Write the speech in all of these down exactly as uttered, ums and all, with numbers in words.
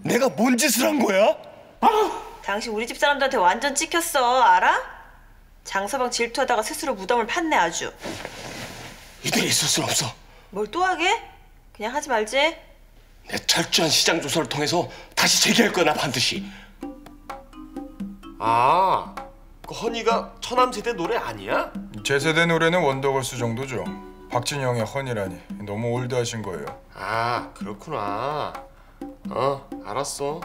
내가 뭔 짓을 한 거야? 아! 당신 우리 집 사람들한테 완전 찍혔어. 알아? 장서방 질투하다가 스스로 무덤을 팠네 아주. 이대로 있을 순 없어. 뭘 또 하게? 그냥 하지 말지. 내 철저한 시장 조사를 통해서 다시 재기할 거야, 나 반드시. 아, 그 허니가 처남세대 노래 아니야? 제 세대 노래는 원더걸스 정도죠. 박진영의 허니라니 너무 올드하신 거예요. 아, 그렇구나. 어, 알았어.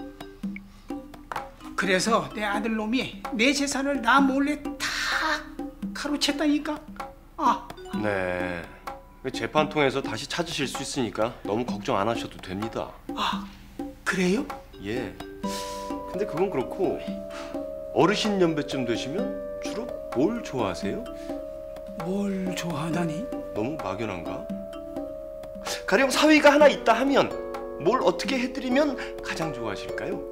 그래서 내 아들놈이 내 재산을 나 몰래 다 가로챘다니까. 아, 네. 재판 통해서 다시 찾으실 수 있으니까 너무 걱정 안 하셔도 됩니다. 아, 그래요? 예. 근데 그건 그렇고 어르신 연배쯤 되시면 주로 뭘 좋아하세요? 뭘 좋아하다니? 너무 막연한가? 가령 사위가 하나 있다 하면 뭘 어떻게 해드리면 가장 좋아하실까요?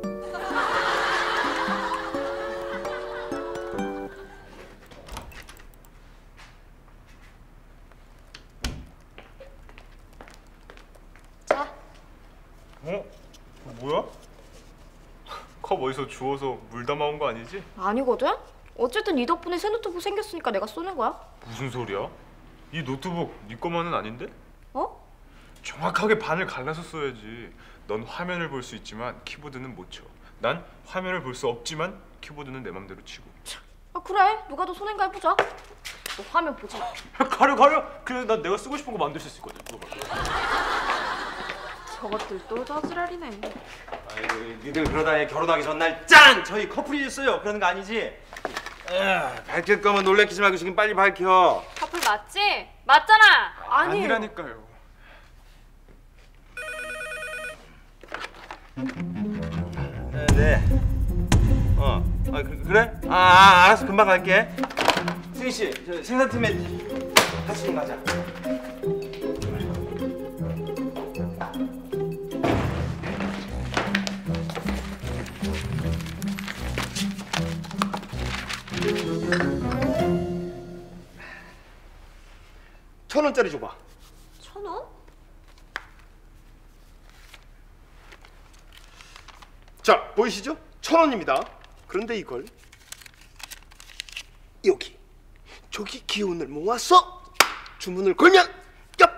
자. 어? 뭐야? 컵 어디서 주워서 물 담아온 거 아니지? 아니거든? 어쨌든 네 덕분에 새 노트북 생겼으니까 내가 쏘는 거야. 무슨 소리야? 이 노트북 네 거만은 아닌데? 어? 정확하게 반을 갈라서 써야지. 넌 화면을 볼 수 있지만 키보드는 못 쳐. 난 화면을 볼 수 없지만 키보드는 내 맘대로 치고. 아 그래, 누가 더 손해인가 해보자. 너 화면 보지 마. 가려 가려! 그래 난 내가 쓰고 싶은 거 만들 수 있거든. 저것들 또 저지랄이네. 아이고, 니들 그러다 결혼하기 전날 짠! 저희 커플이 됐어요. 그러는 거 아니지? 에휴, 밝힐 거면 놀래키지 말고 지금 빨리 밝혀. 커플 맞지? 맞잖아. 아니에요. 아니라니까요. 네, 네. 어, 아 그, 그래? 아, 아 알았어, 금방 갈게. 승희 씨, 저 생산팀에 같이 좀 가자. 천 원짜리 줘봐. 천 원? 자, 보이시죠? 천 원입니다. 그런데 이걸 여기, 저기 기운을 모아서 주문을 걸면 얍!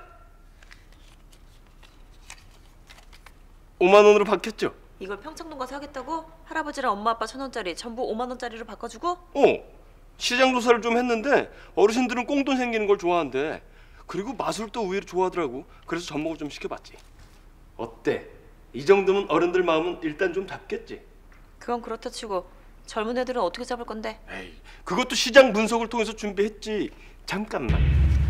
오만 원으로 바뀌었죠? 이걸 평창동 가서 하겠다고? 할아버지랑 엄마 아빠 천 원짜리 전부 오만 원짜리로 바꿔주고? 어, 시장 조사를 좀 했는데 어르신들은 꽁돈 생기는 걸 좋아한대. 그리고 마술도 의외로 좋아하더라고. 그래서 접목을 좀 시켜봤지. 어때? 이 정도면 어른들 마음은 일단 좀 잡겠지? 그건 그렇다 치고 젊은 애들은 어떻게 잡을 건데? 에이, 그것도 시장 분석을 통해서 준비했지. 잠깐만.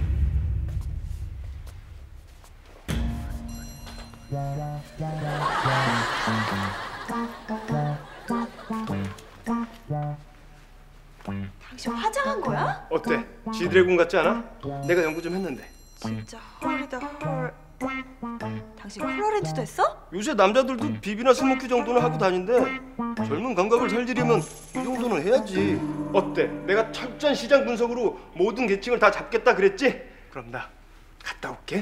당신 화장한 거야? 어때? 지드래곤 같지 않아? 내가 연구 좀 했는데. 진짜 헐이다 헐. 당신 콜로렌트도 했어? 요새 남자들도 비비나 스모키 정도는 하고 다닌대. 젊은 감각을 살리려면 이 정도는 해야지. 어때? 내가 철저한 시장 분석으로 모든 계층을 다 잡겠다 그랬지? 그럼 나 갔다 올게.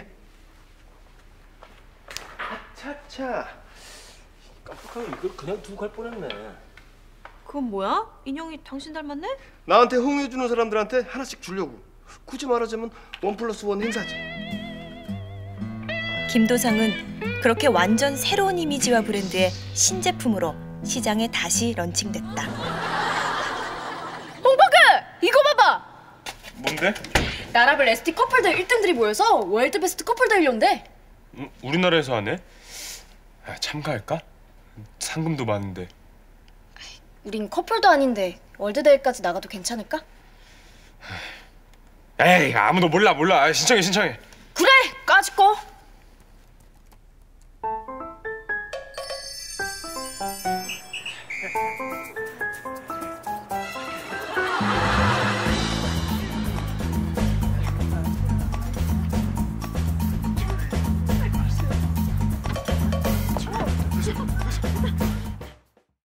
아차차. 깜빡하게 이걸 그냥 두고 갈 뻔했네. 그건 뭐야? 인형이 당신 닮았네? 나한테 호응해주는 사람들한테 하나씩 주려고. 굳이 말하자면 원 플러스 원 행사지. 김도상은 그렇게 완전 새로운 이미지와 브랜드의 신제품으로 시장에 다시 런칭됐다. 홍보그! 이거 봐봐! 뭔데? 나라별 에스티 커플들 일 등들이 모여서 월드 베스트 커플 대회를 연대. 음, 우리나라에서 하네? 아, 참가할까? 상금도 많은데. 우린 커플도 아닌데 월드 대회까지 나가도 괜찮을까? 에이, 아무도 몰라 몰라. 신청해 신청해.